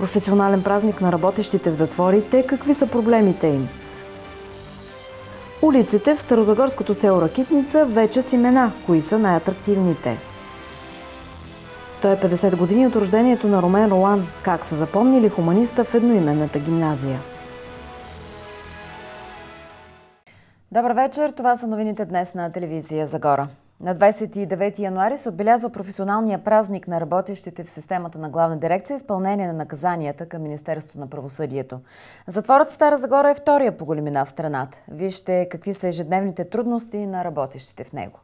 Професионален празник на работещите в затворите. Какви са проблемите им? Улиците в старозагорското село Ракитница вече с имена. Кои са най-атрактивните? 150 години от рождението на Румен Ролан. Как са запомнили хуманиста в едноименната гимназия? Добър вечер, това са новините днес на телевизия Загора. На 29 януари се отбелязва професионалния празник на работещите в системата на Главна дирекция изпълнение на наказанията към Министерството на правосъдието. Затворът в Стара Загора е втория по големина в страната. Вижте какви са ежедневните трудности на работещите в него.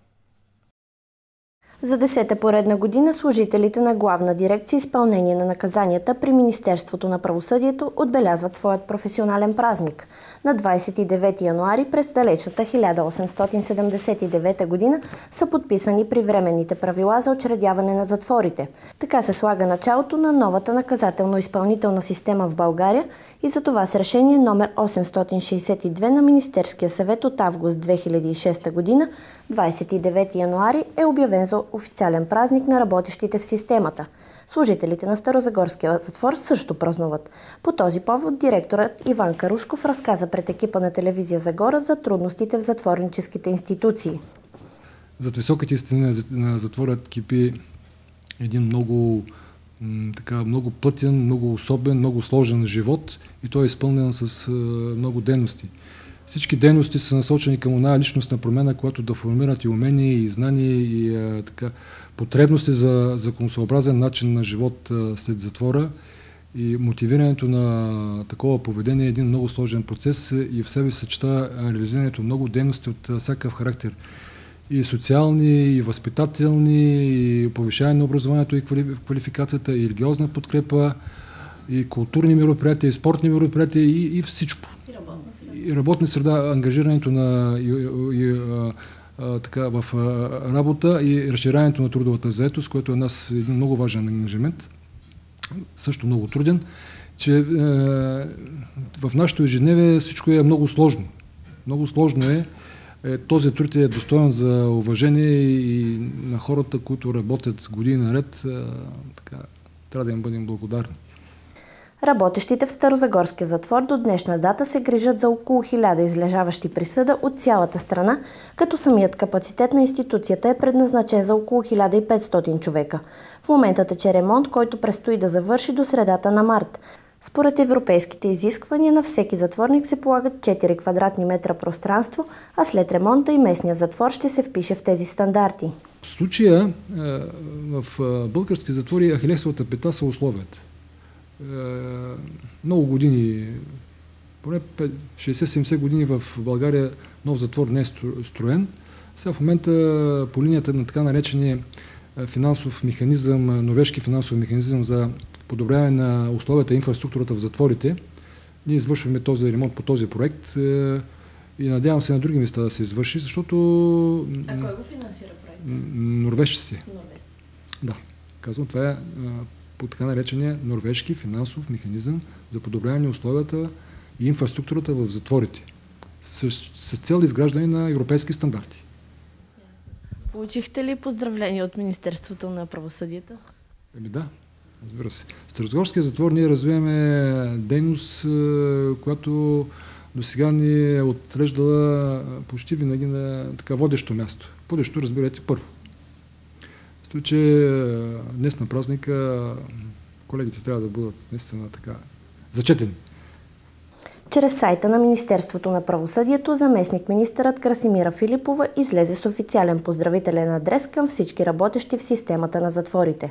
За 10-та поредна година служителите на Главна дирекция изпълнение на наказанията при Министерството на правосъдието отбелязват своят професионален празник. На 29 януари през далечната 1879 година са подписани привременните правила за учредяване на затворите. Така се слага началото на новата наказателно-изпълнителна система в България и за това с решение номер 862 на Министерския съвет от август 2006 година, 29 януари е обявен за официален празник на работещите в системата. Служителите на Старозагорския затвор също празнуват. По този повод директорът Иван Карушков разказа пред екипа на телевизия Загора за трудностите в затворническите институции. Зад високите стени на затворът кипи един много плътен, много особен, много сложен живот и той е изпълнен с много дейности. Всички дейности са насочени към оная личностна промена, която да формират и умения, и знания, и потребности за законосъобразен начин на живот след затвора. И мотивирането на такова поведение е един много сложен процес и в себе съчета реализирането много дейности от всякакъв характер. И социални, и възпитателни, и повишаване на образованието и квалификацията, и религиозна подкрепа, и културни мероприятия, и спортни мероприятия, и всичко. И работна среда, ангажирането в работа и разширяването на трудовата заетост, което е един много важен ангажимент, също много труден, че в нашето ежедневие всичко е много сложно. Много сложно е. Този труд е достоен за уважение и на хората, които работят години наред. Трябва да им бъдем благодарни. Работещите в Старозагорския затвор до днешна дата се грижат за около 1000 излежаващи присъда от цялата страна, като самият капацитет на институцията е предназначен за около 1500 човека. В момента тече ремонт, който предстои да завърши до средата на март. Според европейските изисквания на всеки затворник се полагат 4 квадратни метра пространство, а след ремонта и местният затвор ще се впише в тези стандарти. В случая в български затвори ахилесовата пета са условията. Много години, поне 60-70 години в България нов затвор не е строен. Сега в момента по линията на така наречения финансов механизъм, норвежки финансов механизъм за подобряване на условията и инфраструктурата в затворите, ние извършваме този ремонт по този проект и надявам се на други места да се извърши, защото... А кой го финансира проекта? Норвежците. Да, казвам, това е по така наречения норвежки финансов механизъм за подобряване на условията и инфраструктурата в затворите с цел изграждане на европейски стандарти. Получихте ли поздравления от Министерството на правосъдието? Да, разбира се. В Старозагорския затвор ние развиваме дейност, която до сега ни е отреждала почти винаги на така водещо място. Водещо, разбирайте, първо. В случай днес на празника колегите трябва да бъдат наистина така зачетени. Чрез сайта на Министерството на правосъдието заместник-министърът Красимира Филипова излезе с официален поздравителен адрес към всички работещи в системата на затворите.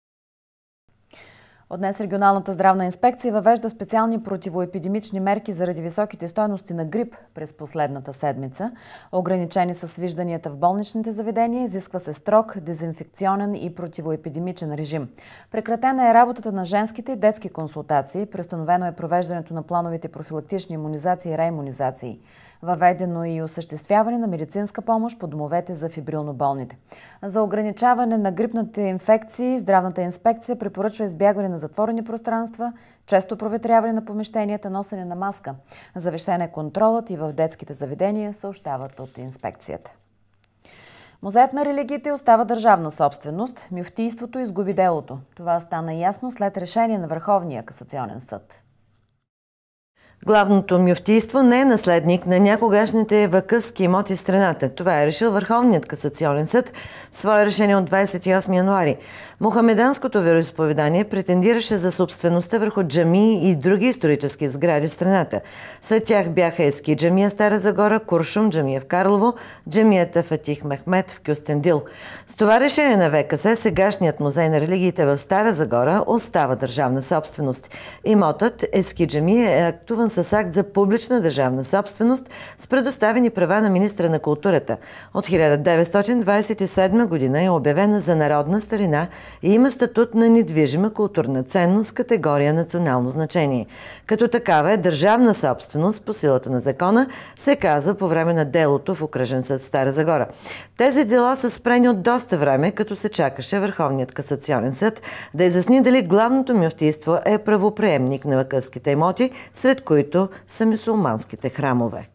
От днес регионалната здравна инспекция въвежда специални противоепидемични мерки заради високите стойности на грип през последната седмица. Ограничени са свижданията в болничните заведения, изисква се строг, дезинфекционен и противоепидемичен режим. Прекратена е работата на женските и детски консултации, преустановено е провеждането на плановите профилактични имунизации и реимунизации. Въведено и осъществяване на медицинска помощ по домовете за фибрилно болните. За ограничаване на грипните инфекции, здравната инспекция препоръчва избягване на затворени пространства, често проветряване на помещенията, носене на маска. Завишен е контролът и в детските заведения, съобщават от инспекцията. Музеят на религиите остава държавна собственост, мюфтийството изгуби делото. Това стана ясно след решение на Върховния касационен съд. Главното мюфтийство не е наследник на някогашните вакъфски имоти в страната. Това е решил Върховният касационен съд в свое решение от 28 януари. Мохамеданското вероизповедание претендираше за собствеността върху джамии и други исторически сгради в страната. Сред тях бяха Ески джамия Стара Загора, Куршум джамия в Карлово, джамията Фатих Мехмед в Кюстендил. С това решение на ВКС сегашният музей на религиите в Стара Загора остава държавна собственост. Имотът Ески джамия е актуван с акт за публична държавна собственост с предоставени права на министра на културата. От 1927 година е обявена за народна старина и има статут на недвижима културна ценност категория национално значение. Като такава е държавна собственост по силата на закона, се казва по време на делото в Окръжен съд Стара Загора. Тези дела са спрени от доста време, като се чакаше Върховният касационен съд да изясни дали главното мюфтийство е правоприемник на вакъфските имоти, сред които са мюсюлманските храмове.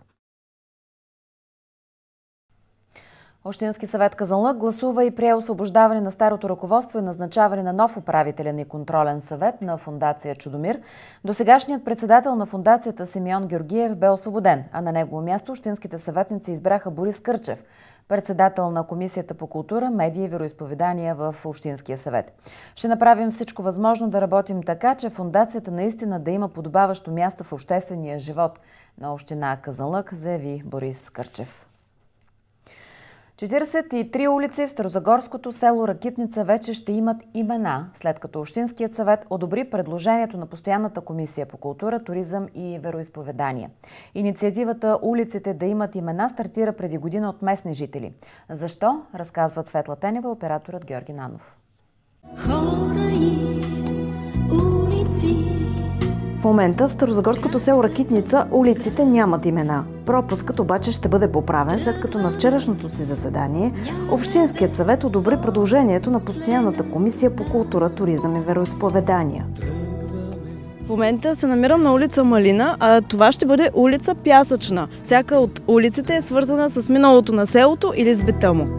Общински съвет Казанлък гласува и прие освобождаване на старото ръководство и назначаване на нов управителен и контролен съвет на фондация Чудомир. Досегашният председател на фондацията Симеон Георгиев бе освободен, а на негово място общинските съветници избраха Борис Кърчев, председател на Комисията по култура, медии и вероизповедания в Общинския съвет. Ще направим всичко възможно да работим така, че фондацията наистина да има подобаващо място в обществения живот на община Казанлък, заяви Борис Кърчев. 43 улици в старозагорското село Ракитница вече ще имат имена, след като Общинският съвет одобри предложението на Постоянната комисия по култура, туризъм и вероизповедания. Инициативата улиците да имат имена стартира преди година от местни жители. Защо? Разказват Светла Тенева, операторът Георги Нанов. Хора и улици. В момента в старозагорското село Ракитница улиците нямат имена. Пропускът обаче ще бъде поправен, след като на вчерашното си заседание Общинският съвет одобри предложението на Постоянната комисия по култура, туризъм и вероизповедания. В момента се намирам на улица Малина, а това ще бъде улица Пясъчна. Всяка от улиците е свързана с миналото на селото или с бита му.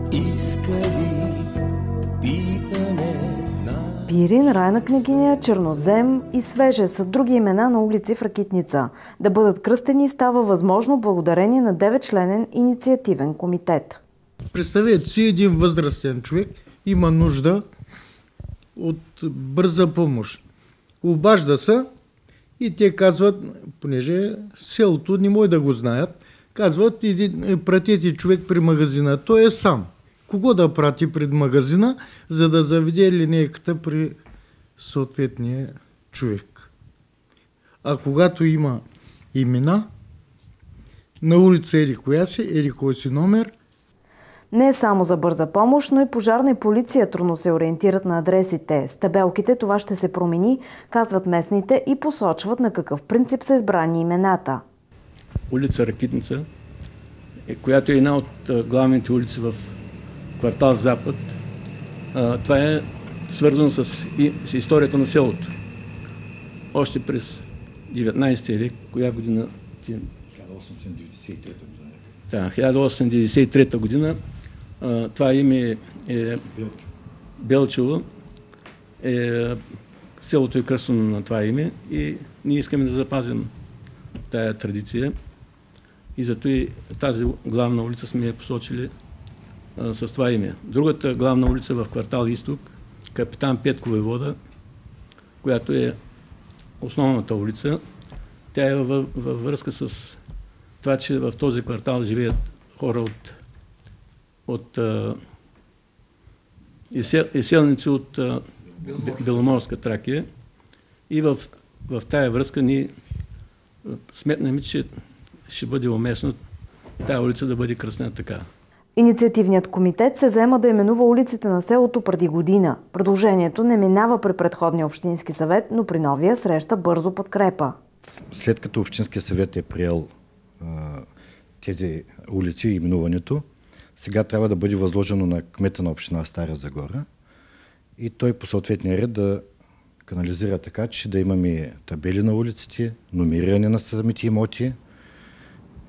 Пирин, Райна княгиня, Чернозем и Свеже са други имена на улици в Ракитница. Да бъдат кръстени става възможно благодарение на 9-членен инициативен комитет. Представете си, един възрастен човек има нужда от бърза помощ. Обажда се и те казват, понеже селото не може да го знаят, казват, пратете човек при магазина. Той е сам. Кого да прати пред магазина, за да заведе линейката при съответния човек. А когато има имена, на улица еди коя си, еди кой си номер. Не е само за бърза помощ, но и пожарна и полиция трудно се ориентират на адресите. С табелките това ще се промени, казват местните и посочват на какъв принцип са избрани имената. Улица Ракитница, която е една от главните улици в квартал Запад. Това е свързано с историята на селото. Още през 19 век, коя година? 1893 година. Да, 1893 година. Това име е Белчево. Селото е кръстено на това име и ние искаме да запазим тая традиция. И зато и тази главна улица сме я посочили с това име. Другата главна улица в квартал Изток, Капитан Петко Войвода, която е основната улица. Тя е във връзка с това, че в този квартал живеят хора от изселници от Беломорска Тракия. И в тая връзка ние сметнаме, че ще бъде уместно тая улица да бъде кръстена така. Инициативният комитет се заема да именува улиците на селото преди година. Предложението не минава при предходния общински съвет, но при новия среща бързо подкрепа. След като Общинския съвет е приел тези улици и именуването, сега трябва да бъде възложено на кмета на община Стара Загора и той по съответния ред да канализира така, че да имаме табели на улиците, номериране на самите имоти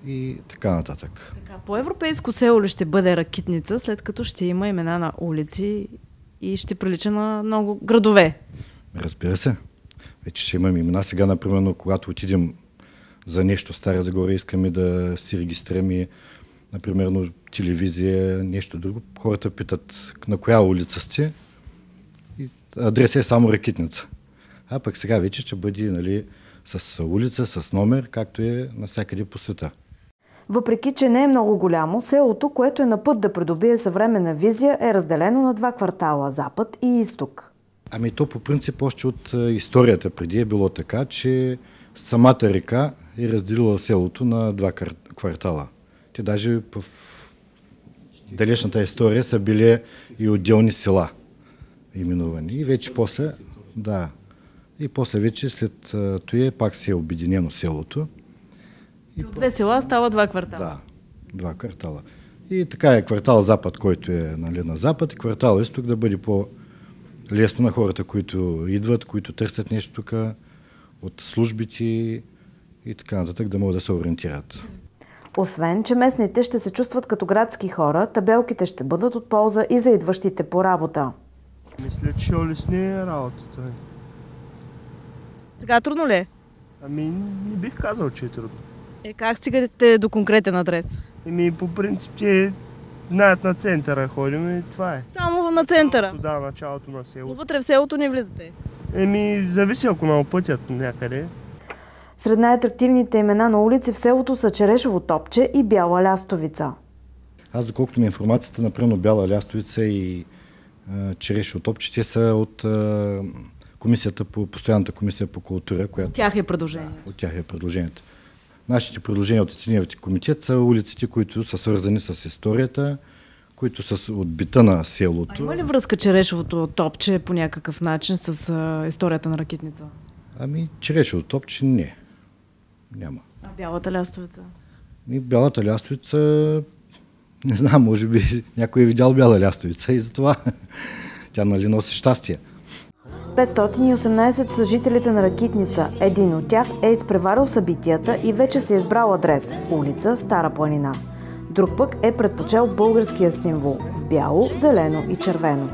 и така нататък. Така, по-европейско село ли ще бъде Ракитница, след като ще има имена на улици и ще прилича на много градове? Разбира се. Вече ще имаме имена. Сега, например, когато отидем за нещо в Стара Загора, искаме да си регистрираме, например, телевизия, нещо друго. Хората питат на коя улица сте. И адресът е само Ракитница. А пък сега вече ще бъде, нали, с улица, с номер, както е навсякъде по света. Въпреки че не е много голямо, селото, което е на път да придобие съвременна визия, е разделено на два квартала – Запад и Изток. Ами то по принцип още от историята преди е било така, че самата река е разделила селото на два квартала. Те даже в далечната история са били и отделни села именувани. И вече после, да, и после вече след това пак се е обединено селото. И от две села става два квартала. Да, два квартала. И така е квартал Запад, който е, нали, на Запад, и квартал Изток да бъде по-лесно на хората, които идват, които търсят нещо тук от службите и така нататък, да могат да се ориентират. Освен, че местните ще се чувстват като градски хора, табелките ще бъдат от полза и за идващите по работа. Мисля, че ще улесни работата. Сега трудно ли е? Ами, не бих казал, че е трудно. Как стигате до конкретен адрес? По принцип, те знаят на центъра ходим и това е. Само на центъра? Да, началото на селото. Но вътре в селото не влизате? Зависи, ако ме опътят някъде. Сред най-атрактивните имена на улици в селото са Черешово топче и Бяла лястовица. Аз, доколкото ми информацията, например, Бяла лястовица и Черешово топче, те са от постоянната комисия по култура. Която, от тях е предложение. Да, от тях е предложението. Нашите предложения от Ценевите комитет са улиците, които са свързани с историята, които са от бита на селото. Има ли връзка Черешовото топче по някакъв начин с историята на Ракитница? Черешово топче не. Няма. А Бялата лястовица? Бялата лястовица, не знам, може би някой е видял бяла лястовица и затова тя, нали, носи щастие. 518 са жителите на Ракитница. Един от тях е изпреварил събитията и вече се е избрал адрес – улица Стара планина. Друг пък е предпочел българския символ – в бяло, зелено и червено.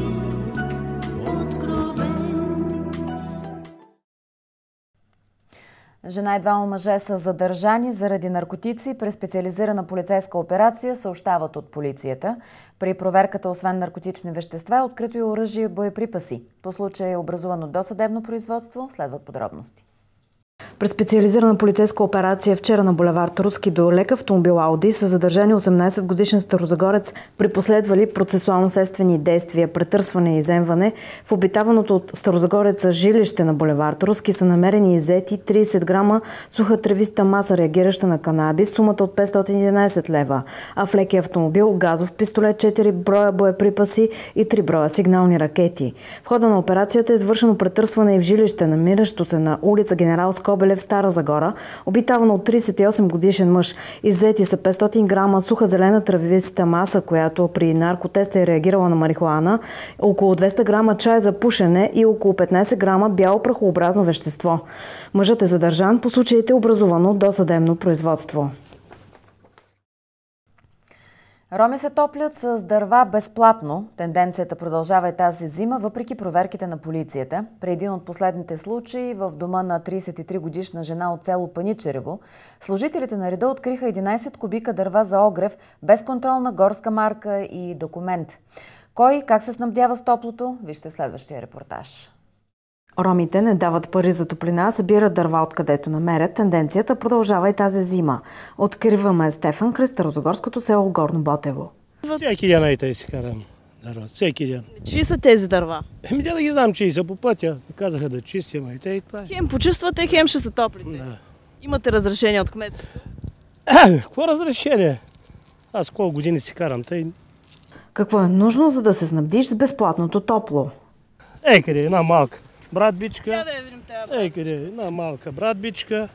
Жена и двама мъже са задържани заради наркотици при специализирана полицейска операция, съобщават от полицията. При проверката, освен наркотични вещества, е открито и оръжие и боеприпаси. По случая е образувано досъдебно производство, следват подробности. През специализирана полицейска операция вчера на булевард Руски до лек автомобил Ауди са задържани 18-годишен старозагорец при последвали процесуално-следствени действия, претърсване и изземване. В обитаваното от старозагореца жилище на булевард Руски са намерени и иззети 30 грама суха тревиста маса, реагираща на канабис, сумата от 511 лева, а в лекия автомобил газов пистолет, 4 броя боеприпаси и 3 броя сигнални ракети. В хода на операцията е извършено претърсване и в жилище, намиращо се на улица Генерал Скобелев, Стара Загора, обитавана от 38 годишен мъж. Иззети са 500 грама суха зелена трависта маса, която при наркотеста е реагирала на марихуана, около 200 грама чай за пушене и около 15 грама бяло прахообразно вещество. Мъжът е задържан, по случаите е образувано досъдебно производство. Роми се топлят с дърва безплатно. Тенденцията продължава и тази зима, въпреки проверките на полицията. При един от последните случаи в дома на 33-годишна жена от село Паничерево, служителите на реда откриха 11 кубика дърва за огрев, без контролна горска марка и документ. Кой как се снабдява с топлото? Вижте следващия репортаж. Ромите не дават пари за топлина, събират дърва откъдето намерят. Тенденцията продължава и тази зима. Откриваме Стефан край старозагорското село Горно Ботево. Всеки ден и тъй си карам дърва. Всеки ден. Чии са тези дърва? Да ги знам, чии са по пътя. Казаха да чистим и тъй това. Хем почиствате, хем ще се топлите. Да. Имате разрешение от кметството? Какво разрешение? Аз колко години си карам тъй. Какво е нужно, за да се снабдиш с безплатното топло? Къде една малка братбичка. Къде една малка братбичка.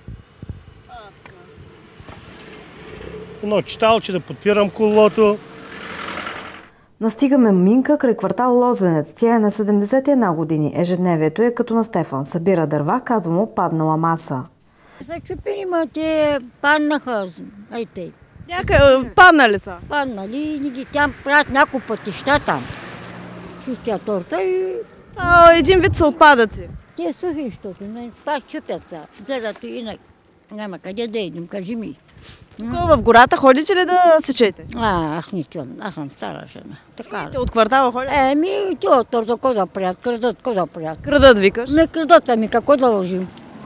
Едно читалче да подпирам колелото. Настигаме Минка край квартал Лозенец. Тя е на 71 години. Ежедневието е като на Стефан. Събира дърва, казва му паднала маса. Зачупени, ма те паднаха. Ай тъй. Паднали са? Паднали и ни ги там правят няколко пътища там. Чистия торта и... Един вид са отпадъци. Те сухи, защото пак чупят са. Гледато инак няма къде да идем, кажи ми. В гората ходите ли да сечете? Аз не чувам, аз съм стара жена. Така. Те от квартала ходят? Това торта, какво да правят? Крадат. Крадат, викаш? Крадат, какво да ложим?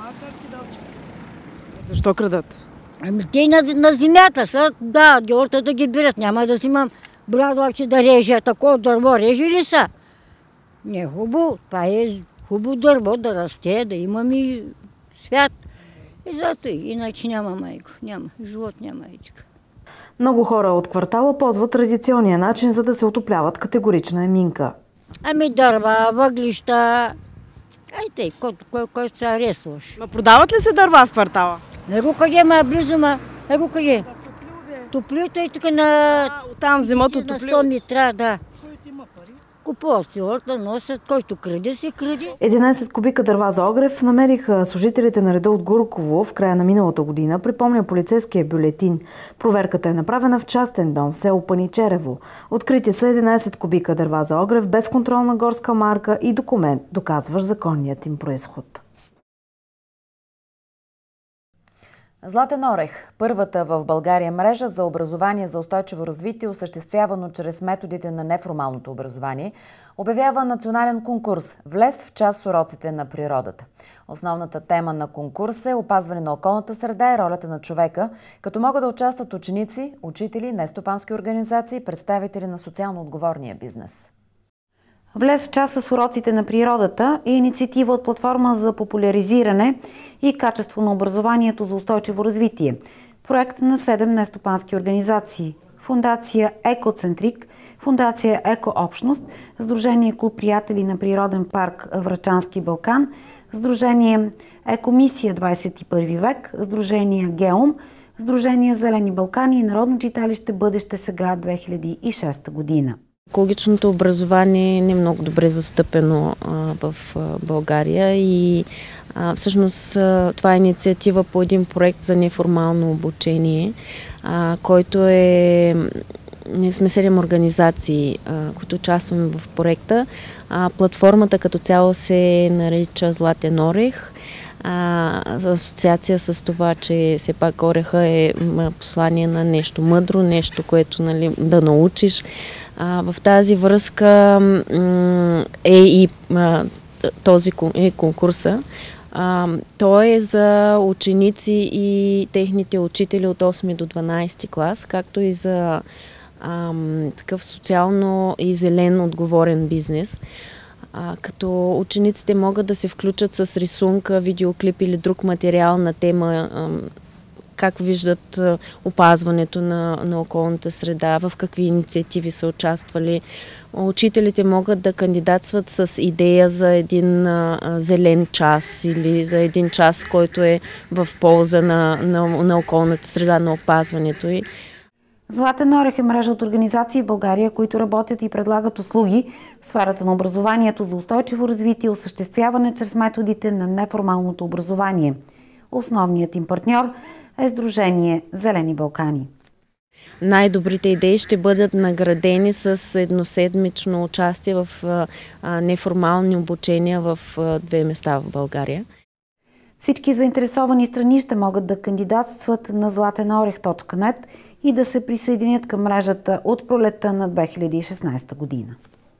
Защо крадат? Те на земята са, да, георта да ги берат, няма да взимам брадваче да реже, такова дърво реже ли са? Не е хубаво, това е хубаво дърво да расте, да имаме свят. И зато иначе няма майко, няма, живот няма ечка. Много хора от квартала ползват традиционния начин, за да се отопляват. Категорична е Минка. Дърва, въглища, тъй, кой се аресваш. Продават ли се дърва в квартала? Рукаге, близо, рукаге. Топлито е тук на... Там взимат от топлио? На 100 метра, да. Купува си орта, носят, който краде, си краде. 11 кубика дърва за огрев намериха служителите на реда от Гурково в края на миналата година, припомня полицейския бюлетин. Проверката е направена в частен дом в село Паничерево. Открити са 11 кубика дърва за огрев без контролна горска марка и документ, доказващ законният им произход. Златен орех – първата в България мрежа за образование за устойчиво развитие, осъществявано чрез методите на неформалното образование, обявява национален конкурс «Влез в час с уроците на природата». Основната тема на конкурса е опазване на околната среда и ролята на човека, като могат да участват ученици, учители, нестопански организации и представители на социално отговорния бизнес. Влез в час с уроците на природата е инициатива от платформа за популяризиране и качество на образованието за устойчиво развитие. Проект на 7 нестопански организации. Фондация Екоцентрик, Фондация Екообщност, Сдружение Клуб приятели на природен парк Врачански Балкан, Сдружение Екомисия 21 век, Сдружение Геум, Сдружение Зелени Балкани и Народно читалище Бъдеще сега 2006 година. Екологичното образование не е много добре застъпено в България и всъщност това е инициатива по един проект за неформално обучение, който е... Ние сме 7 организации, които участваме в проекта. Платформата като цяло се нарича Златен орех. Асоциация с това, че все пак ореха е послание на нещо мъдро, нещо, което да научиш. В тази връзка е и този конкурса. Той е за ученици и техните учители от 8 до 12 клас, както и за такъв социално и зелен отговорен бизнес. Като учениците могат да се включат с рисунка, видеоклип или друг материал на тема как виждат опазването на околната среда, в какви инициативи са участвали. Учителите могат да кандидатстват с идея за един зелен час или за един час, който е в полза на околната среда, на опазването й. Златен орех е мрежа от организации в България, които работят и предлагат услуги в сферата на образованието за устойчиво развитие и осъществяване чрез методите на неформалното образование. Основният им партньор е Сдружение Зелени Балкани. Най-добрите идеи ще бъдат наградени с едноседмично участие в неформални обучения в 2 места в България. Всички заинтересовани страни ще могат да кандидатстват на zlatenorech.net и да се присъединят към мрежата от пролетта на 2016 година.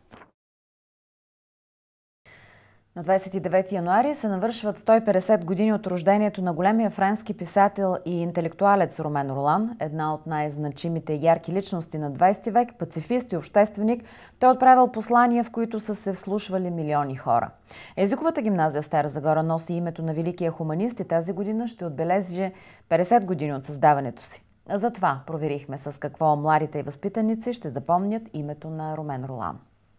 На 29 януари се навършват 150 години от рождението на големия френски писател и интелектуалец Ромен Ролан, една от най-значимите ярки личности на 20 век, пацифист и общественик. Той е отправил послания, в които са се вслушвали милиони хора. Езиковата гимназия в Стара Загора носи името на великия хуманист и тази година ще отбележи 50 години от създаването си. Затова проверихме с какво младите и възпитаници ще запомнят името на Ромен Ролан.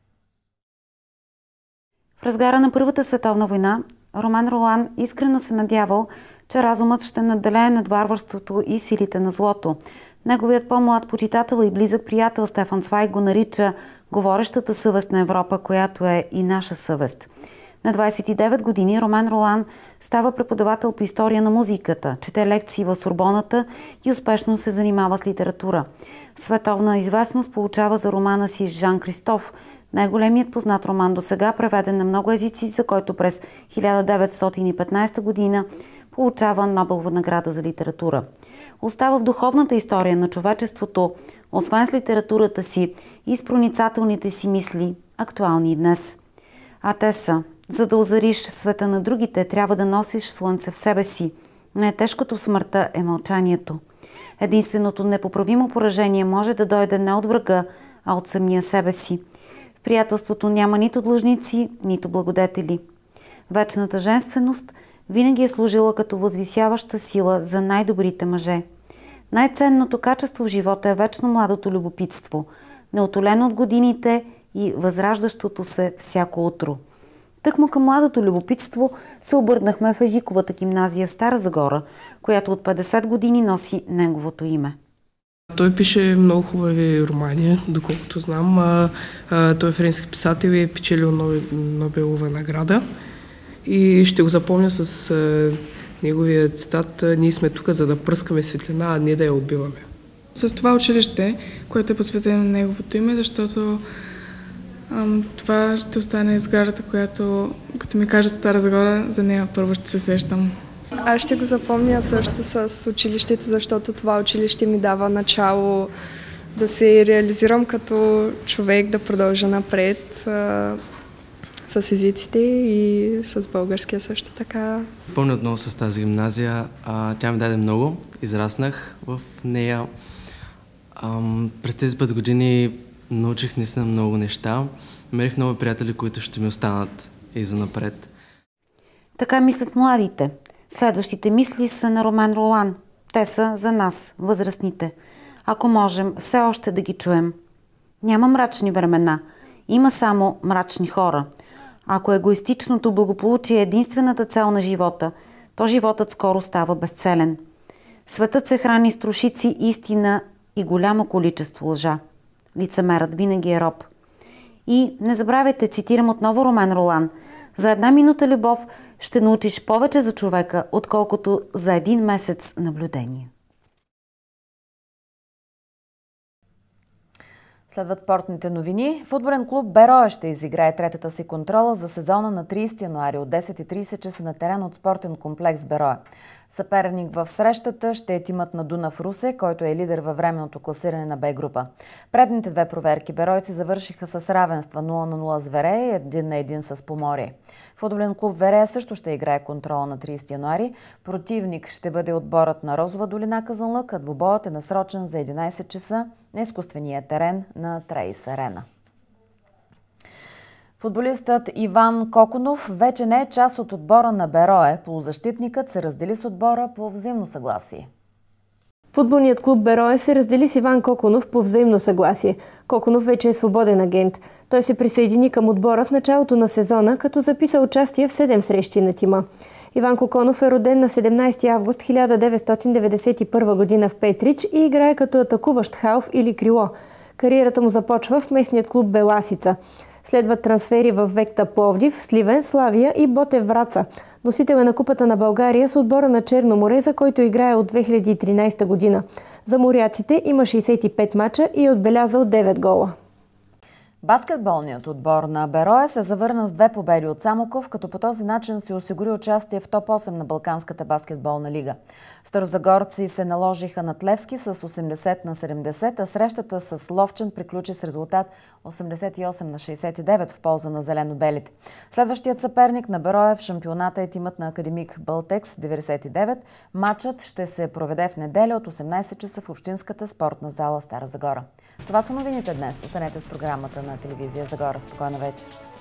В разгара на Първата световна война Ромен Ролан искрено се надявал, че разумът ще надделее над варварството и силите на злото. Неговият по-млад почитател и близък приятел Стефан Цвайг го нарича говорещата съвест на Европа, която е и наша съвест. На 29 години Ромен Ролан става преподавател по история на музиката, чете лекции в Сорбоната и успешно се занимава с литература. Световна известност получава за романа си Жан Кристоф, най-големият познат роман до сега, преведен на много езици, за който през 1915 година получава Нобелова награда за литература. Остава в духовната история на човечеството, освен с литературата си и с проницателните си мисли, актуални и днес. А те са: за да озариш света на другите, трябва да носиш слънце в себе си. Най-тежкото в смъртта е мълчанието. Единственото непоправимо поражение може да дойде не от врага, а от самия себе си. В приятелството няма нито длъжници, нито благодетели. Вечната женственост винаги е служила като възвисяваща сила за най-добрите мъже. Най-ценното качество в живота е вечно младото любопитство, неотолено от годините и възраждащото се всяко утро. Тъкмо към младото любопитство се обърнахме в езиковата гимназия в Стара Загора, която от 50 години носи неговото име. Той пише много хубави романи, доколкото знам. Той е френски писател и е печелил Нобелова награда. И ще го запомня с неговия цитат: "Ние сме тук, за да пръскаме светлина, а не да я убиваме." С това училище, което е посветено на неговото име, защото това ще остане сградата, която, като ми кажат Стара Загора, за нея първо ще се сещам. Аз ще го запомня също с училището, защото това училище ми дава начало да се реализирам като човек, да продължа напред с езиците и с българския също така. Помня отново с тази гимназия. Тя ми даде много, израснах в нея. През тези 5 години научих наистина много неща. Намерих много приятели, които ще ми останат и занапред. Така мислят младите. Следващите мисли са на Ромен Ролан. Те са за нас, възрастните. Ако можем все още да ги чуем. Няма мрачни времена. Има само мрачни хора. Ако егоистичното благополучие е единствената цел на живота, то животът скоро става безцелен. Светът се храни с трошици истина и голямо количество лъжа. Лицемерът винаги е роб. И не забравяйте, цитирам отново Ромен Ролан: "За 1 минута любов ще научиш повече за човека, отколкото за 1 месец наблюдение." Следват спортните новини. Футболен клуб Берое ще изиграе третата си контрола за сезона на 30 януари от 10:30 часа на терен от спортен комплекс Берое. Съперник в срещата ще е тимът на Дунав Русе, който е лидер във временното класиране на Б група. Предните 2 проверки беройци завършиха с равенства 0-0 с Верея и 1-1 с Поморие. Футболен клуб Верея също ще играе контрола на 30 януари. Противник ще бъде отборът на Розова долина Казанлък, а двубоят е насрочен за 11 часа на изкуствения терен на Трейс Арена. Футболистът Иван Коконов вече не е част от отбора на Берое. Полузащитникът се раздели с отбора по взаимно съгласие. Футболният клуб Берое се раздели с Иван Коконов по взаимно съгласие. Коконов вече е свободен агент. Той се присъедини към отбора в началото на сезона, като записа участие в 7 срещи на тима. Иван Коконов е роден на 17 август 1991 година в Петрич и играе като атакуващ халф или крило. Кариерата му започва в местният клуб Беласица. Следват трансфери в Векта Пловдив, Сливен, Славия и Ботев Враца. Носител е на Купата на България с отбора на Черно море, за който играе от 2013 година. За моряците има 65 мача и е отбелязал 9 гола. Баскетболният отбор на Берое се завърна с 2 победи от Самоков, като по този начин се осигури участие в топ 8 на Балканската баскетболна лига. Старозагорци се наложиха над Левски с 80-70, а срещата с Ловчен приключи с резултат 88-69 в полза на зелено-белите. Следващият съперник на Берое в шампионата е тимът на Академик Бълтекс 99. Матчът ще се проведе в неделя от 18 часа в Общинската спортна зала Стара Загора. Това са новините днес. Останете с програмата на телевизия Загора. Спокойна вечер.